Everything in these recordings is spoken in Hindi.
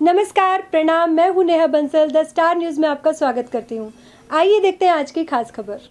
नमस्कार, प्रणाम। मैं हूं Neha Bansal. The Star News में आपका स्वागत करती हूं। आइए देखते हैं आज की खास खबर।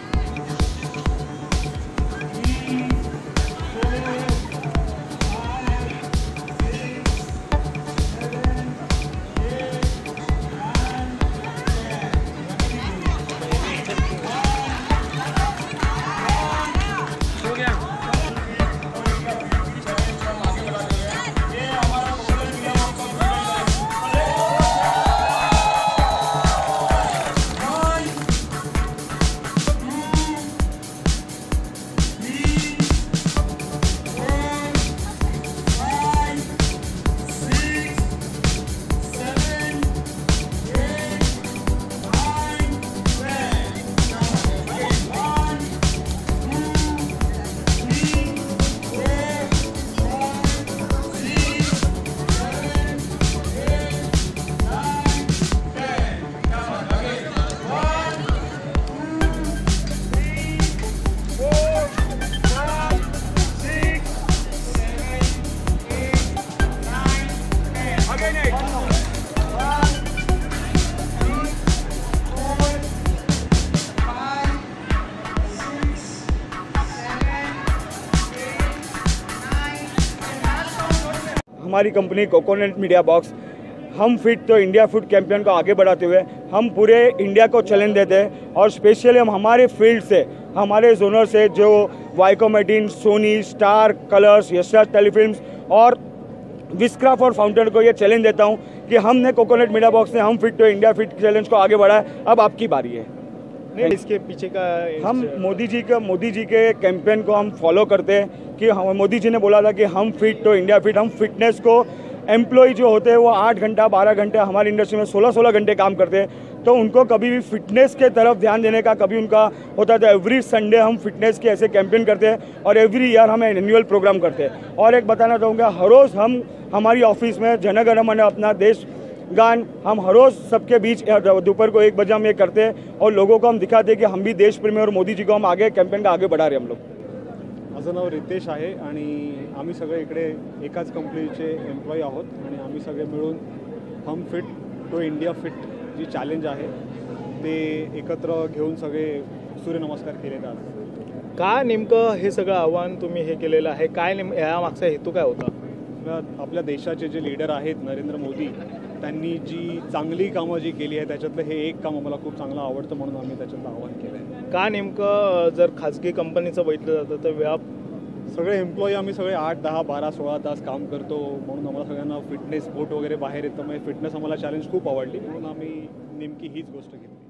हमारी कंपनी कोकोनट मीडिया बॉक्स हम फिट तो इंडिया फिट कैंपेन को आगे बढ़ाते हुए हम पूरे इंडिया को चैलेंज देते हैं और स्पेशली हम हमारे फील्ड से, हमारे जोनर से जो Viacom 18, Sony, Star, Colors, Yashraj Telefilms और विस्क्राफ्ट और फाउंटेन को ये चैलेंज देता हूँ कि हमने कोकोनट मीडिया बॉक्स ने हम फिट तो इंडिया फिट चैलेंज को आगे बढ़ाया। अब आपकी बारी है। नहीं, इसके पीछे का हम मोदी जी के कैंपेन को हम फॉलो करते हैं कि मोदी जी ने बोला था कि हम फिट तो इंडिया फिट। हम फिटनेस को एम्प्लॉय जो होते हैं वो 8 घंटा 12 घंटे हमारी इंडस्ट्री में 16-16 घंटे काम करते हैं, तो उनको कभी भी फिटनेस के तरफ ध्यान देने का कभी उनका होता था। एवरी संडे हम फिटनेस के ऐसे कैंपेन करते हैं और एवरी ईयर हम एनुअल प्रोग्राम करते हैं। और एक बताना चाहूँगा, हर रोज़ हम हमारी ऑफिस में जन गण मन अपना देश गान हम हर रोज़ सबके बीच दोपहर को 1 बजे हम ये करते हैं और लोगों को हम दिखाते हैं कि हम भी देश प्रेमी और मोदी जी को हम आगे कैंपेन का आगे बढ़ा रहे हम लोग। माझं नाव रितेश आहे आणि आम्ही सगळे इकडे एकाच कंपनीचे एम्प्लॉई आहोत आणि आम्ही सगळे मिळून हम फिट तो इंडिया फिट जी चॅलेंज आहे ते एकत्र घेऊन सगळे सूर्यनमस्कार केलेले आहेत। का नेमकं हे सगळं आव्हान तुम्ही हे केलेलं आहे? काय यामागचा हेतू काय होता? आपल्या देशाचे जे लीडर आहेत नरेंद्र मोदी, त्यांनी जी चांगली कामं जी केली आहे त्याच्यातलं हे एक काम आम्हाला खूप चांगलं आवडतं म्हणून आम्ही त्याच्यातलं आव्हान केलं आहे। का नेमकं जर खाजगी कंपनीचं बघितलं जातं तर सगळे एम्प्लॉई आम्ही सगळे 8, 10, 12, 16 तास काम करतो म्हणून आम्हाला सगळ्यांना फिटनेस बोट वगैरे बाहेर येतं, म्हणजे फिटनेस आम्हाला चॅलेंज खूप आवडली म्हणून आम्ही नेमकी हीच गोष्ट केली।